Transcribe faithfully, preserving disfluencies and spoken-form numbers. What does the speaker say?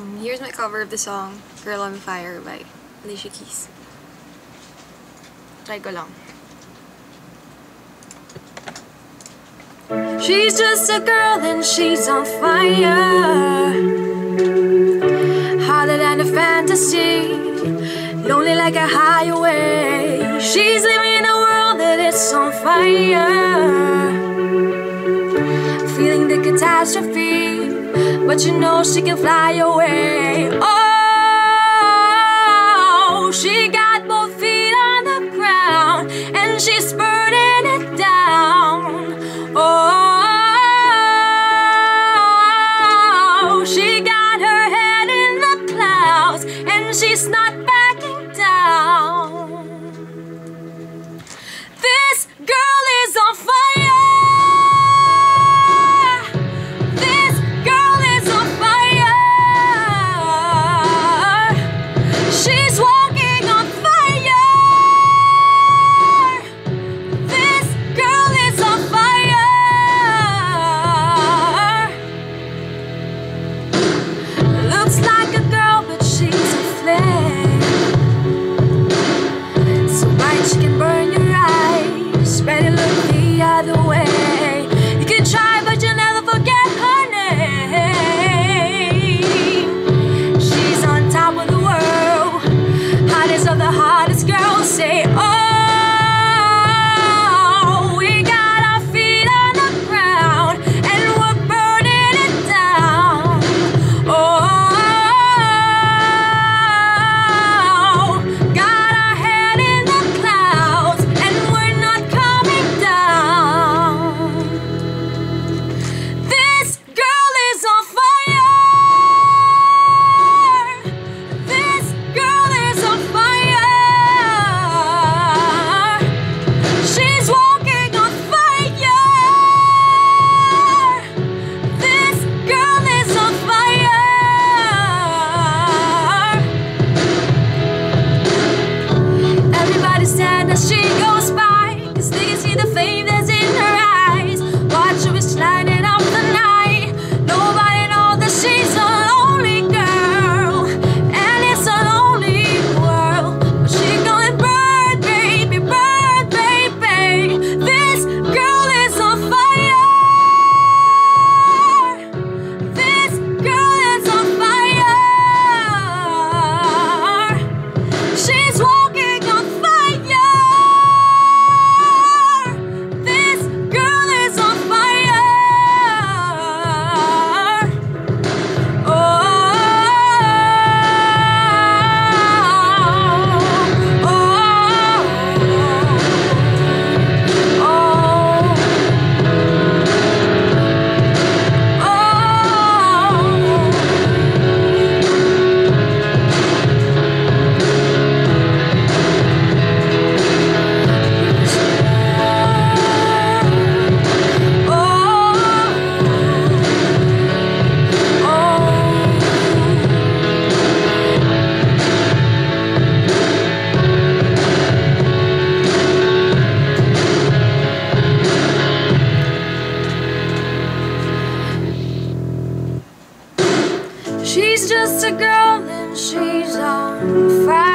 Um, here's my cover of the song Girl on Fire by Alicia Keys. Try ko lang. She's just a girl and she's on fire, hotter than a fantasy, lonely like a highway. She's living in a world that is on fire, feeling the catastrophe, but you know she can fly away. Oh, she got both feet on the ground and she's burning it down. Oh, she got her head in the clouds and she's not backing down. This girl is on fire. This girl is on fire. She's walking on fire. This girl is on fire. Looks like a girl, but she's a flame, so bright she can burn your eyes. Better look the other way. You can try, but you'll never forget her name. She's on top of the world, hottest of the hottest girls. Say, oh, we got our feet on the ground and we're burning it down. Oh, got our head in the clouds and we're not coming down. This girl is on fire. This girl is on fire. She's walking on fire. This girl is on fire. Everybody stand as she goes by, 'cause they can see the flame that's in her eyes. Watch her, it's lighting up the night. Nobody knows that she's a lonely girl, and it's a lonely world. But she's gonna burn, baby, burn, baby. This girl is on fire. This girl is on fire. She's walking on fire. This girl is on fire. Oh, oh, she's just a girl and she's on fire.